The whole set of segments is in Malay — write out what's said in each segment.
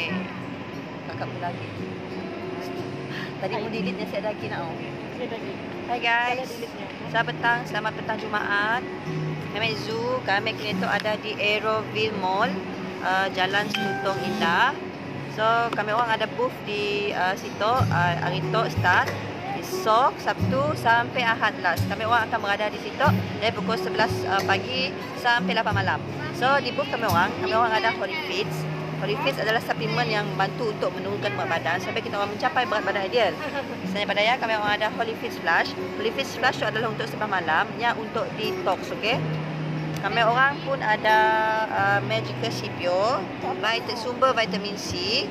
Okay. Kakak pun lagi. Tadi mau delete ni saya lagi nak. Hai guys. Selamat petang Jumaat. Kami zoo, kami kini tu ada di Aeroville Mall, Jalan Selutong Indah. So kami orang ada booth di situ hari tu start. Esok Sabtu sampai Ahad last. Kami orang akan berada di situ dari pukul 11 pagi sampai 8 malam. So di booth kami orang ada Holy Feeds. Holy Feeds adalah suplemen yang membantu untuk menurunkan berat badan sampai kita orang mencapai berat badan ideal. Selain pada ya, kami orang ada Holy Feeds Flash. Holy Feeds Flash itu adalah untuk sebelah malam yang untuk detox, okey. Kami orang pun ada Magical CPO, sumber vitamin C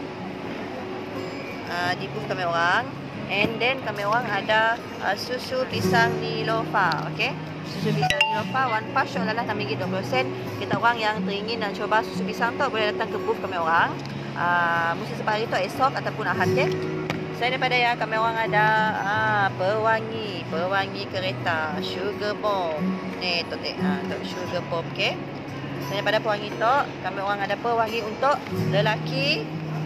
di booth kami orang. And then kami orang ada susu pisang Nilofa, okey. Susu pisang Nilofa one patch adalah RM6.20. Kita orang yang teringin nak cuba susu pisang tu boleh datang ke booth kami orang. Mesti sebab hari tu esok ataupun Ahad, okey. Selain daripada ya, kami orang ada pewangi kereta, sugar bomb. Ni tu untuk sugar bomb, okey. Selain daripada pewangi tu, kami orang ada pewangi untuk lelaki.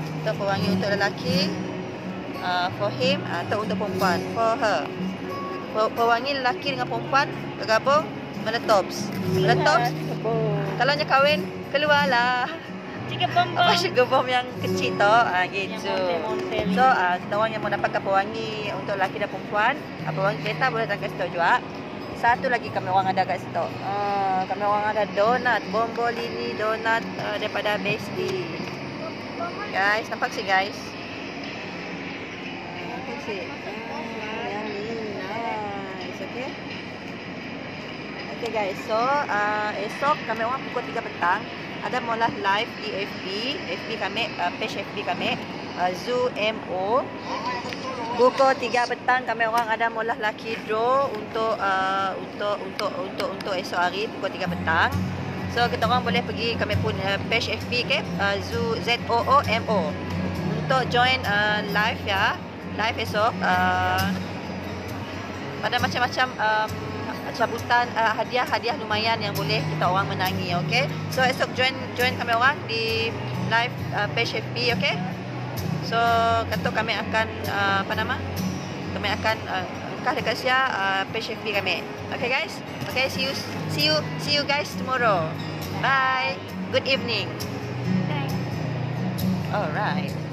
For him atau untuk perempuan, for her. Pewangi lelaki dengan perempuan bergabung meletops. Kalau nak kahwin, keluarlah sugar bomb yang kecil tu, gitu. So kita orang yang mau dapatkan pewangi untuk lelaki dan perempuan, pewangi kereta boleh datang ke situ juga. Satu lagi kami orang ada kat situ. Kami orang ada donat, Bombolini donat daripada Besti. Guys, nampak sih guys. Nice, okay. Okay guys, so esok kami orang pukul 3 petang ada molah live di FB kami, page FB kami, Zoo MO. Pukul 3 petang kami orang ada molah lucky draw untuk esok hari pukul 3 petang. So kita orang boleh pergi kami pun page FB ke, Zoo ZOOMO untuk join live ya. Live esok pada macam-macam cabutan hadiah lumayan yang boleh kita orang menangi, okey. So esok join kami orang di live page FB, okey. So kata kami akan kami akan angkat dekat page FB kami. Okay guys. Okay, see you guys tomorrow. Bye. Good evening. Alright.